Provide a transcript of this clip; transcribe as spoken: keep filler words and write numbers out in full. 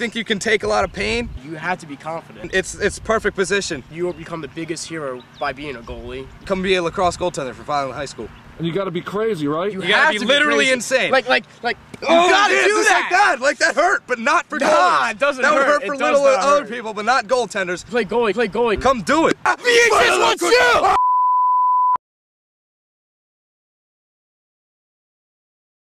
think you can take a lot of pain? You have to be confident. It's it's perfect position. You will become the biggest hero by being a goalie. Come be a lacrosse goaltender for Violent High School. And you got to be crazy, right? You, you gotta be literally crazy. insane. Like, like, like, you oh, gotta yeah, do just that. like that. Like that hurt, but not for Nah, goalies. it doesn't that hurt. would hurt for It little does not other hurt. people, but not goaltenders. Play goalie, play goalie. Come do it. Me and Chris want you!